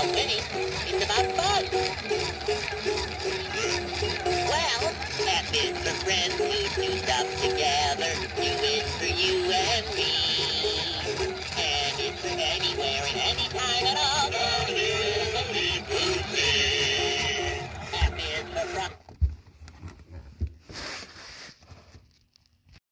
about winning. It's about fun. Well, that is for friends who do stuff together. Do it for you and me.